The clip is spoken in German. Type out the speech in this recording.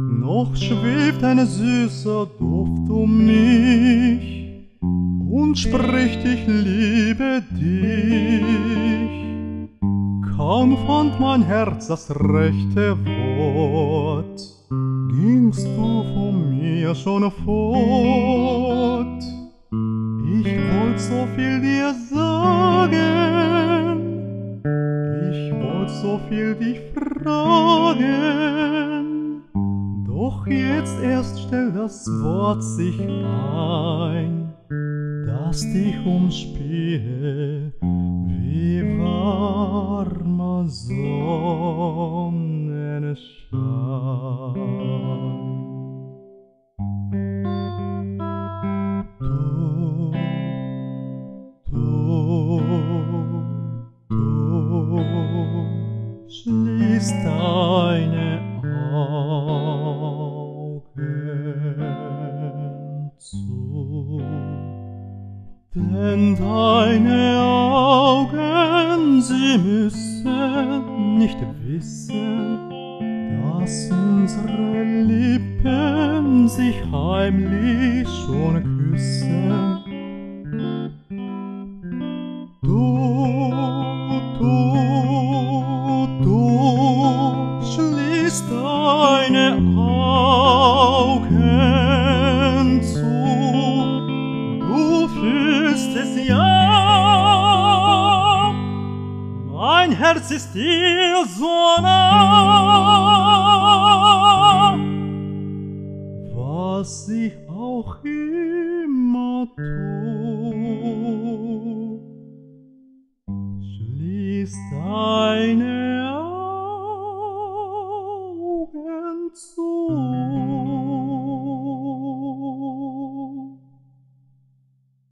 Noch schwebt ein süßer Duft um mich und spricht, ich liebe dich. Kaum fand mein Herz das rechte Wort, gingst du von mir schon fort. Ich wollt so viel dir sagen, ich wollt so viel dich fragen, doch jetzt erst stellt das Wort sich ein, das dich umspiele wie warmer Sonnenschein. Du schließ deine Augen zu, denn deine Augen, sie müssen nicht wissen, dass unsere Lippen sich heimlich schon küssen. Du schließt deine Augen zu, du fühlst es ja, mein Herz ist dir so nah, was ich auch immer tu. Schließ deine Augen zu.